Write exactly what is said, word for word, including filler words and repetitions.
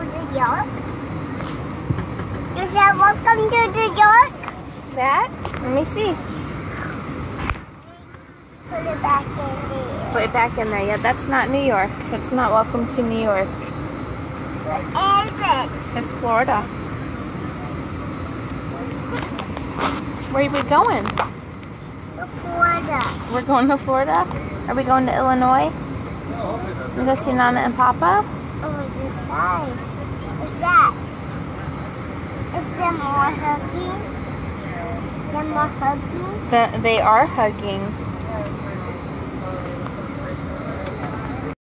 New York? You said welcome to New York? That? Let me see. Put it back in there. Put it back in there. Yeah, that's not New York. It's not welcome to New York. What is it? It's Florida. Where are we going? To Florida. We're going to Florida? Are we going to Illinois? We go see Nana and Papa? Oh, this side. What's that? Is there more hugging? There more hugging? The, they are hugging.